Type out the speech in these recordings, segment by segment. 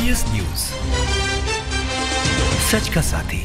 BS news, सच का साथी।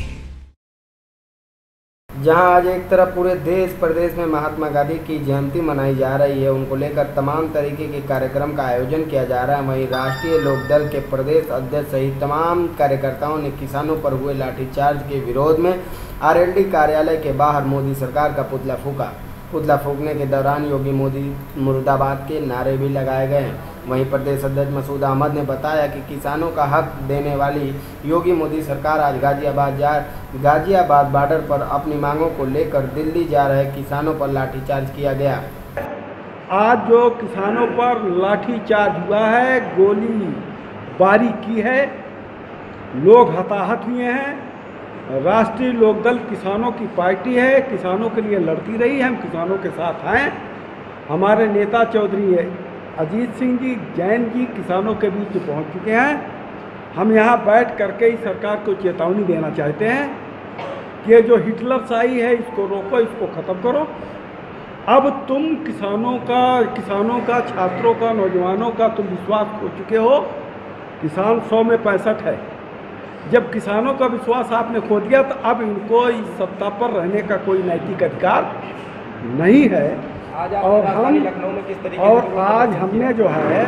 जहां आज एक तरफ पूरे देश प्रदेश में महात्मा गांधी की जयंती मनाई जा रही है, उनको लेकर तमाम तरीके के कार्यक्रम का आयोजन किया जा रहा है, वहीं राष्ट्रीय लोकदल के प्रदेश अध्यक्ष सहित तमाम कार्यकर्ताओं ने किसानों पर हुए लाठीचार्ज के विरोध में RLD कार्यालय के बाहर मोदी सरकार का पुतला फूका। पुतला फूकने के दौरान योगी मोदी मुर्दाबाद के नारे भी लगाए गए हैं। वहीं प्रदेश अध्यक्ष मसूद अहमद ने बताया कि किसानों का हक देने वाली योगी मोदी सरकार आज गाजियाबाद बॉर्डर पर अपनी मांगों को लेकर दिल्ली जा रहे किसानों पर लाठीचार्ज किया गया। आज जो किसानों पर लाठीचार्ज हुआ है, गोलीबारी की है, लोग हताहत हुए हैं। राष्ट्रीय लोकदल किसानों की पार्टी है, किसानों के लिए लड़ती रही है, हम किसानों के साथ हैं। हमारे नेता चौधरी अजीत सिंह जी, जैन जी किसानों के बीच पहुंच चुके हैं। हम यहां बैठ करके ही सरकार को चेतावनी देना चाहते हैं कि जो हिटलरशाही है इसको रोको, इसको ख़त्म करो। अब तुम किसानों का, छात्रों का, नौजवानों का तुम विश्वास खो चुके हो। किसान 100 में 65 है। जब किसानों का विश्वास आपने खो दिया तो अब इनको इस सत्ता पर रहने का कोई नैतिक अधिकार नहीं है। और आज हमने जो है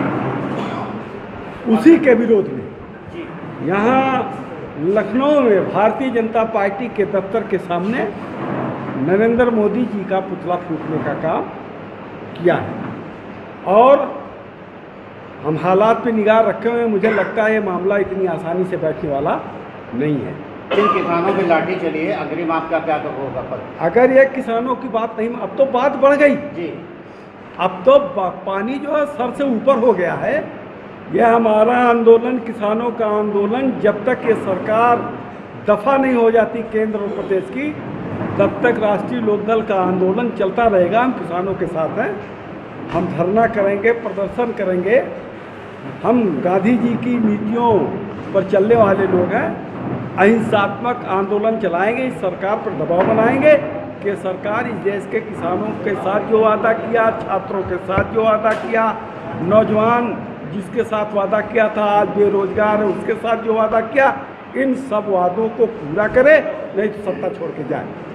उसी के विरोध में यहाँ लखनऊ में भारतीय जनता पार्टी के दफ्तर के सामने नरेंद्र मोदी जी का पुतला फूंकने का काम किया है। और हम हालात पे निगाह रखे हुए हैं। मुझे लगता है ये मामला इतनी आसानी से बैठने वाला नहीं है। जिन किसानों पे लाठी चली है, अग्रिम आपका क्या होगा? अगर ये किसानों की बात नहीं, अब तो बात बढ़ गई जी। अब तो पानी जो है सर से ऊपर हो गया है। यह हमारा आंदोलन, किसानों का आंदोलन, जब तक ये सरकार दफा नहीं हो जाती केंद्र और प्रदेश की, तब तक राष्ट्रीय लोकदल का आंदोलन चलता रहेगा। हम किसानों के साथ हैं। हम धरना करेंगे, प्रदर्शन करेंगे। हम गांधी जी की नीतियों पर चलने वाले लोग हैं। अहिंसात्मक आंदोलन चलाएंगे, इस सरकार पर दबाव बनाएंगे कि सरकार इस देश के किसानों के साथ जो वादा किया, छात्रों के साथ जो वादा किया, नौजवान जिसके साथ वादा किया था आज बेरोजगार है उसके साथ जो वादा किया, इन सब वादों को पूरा करे, नहीं तो सत्ता छोड़ के जाए।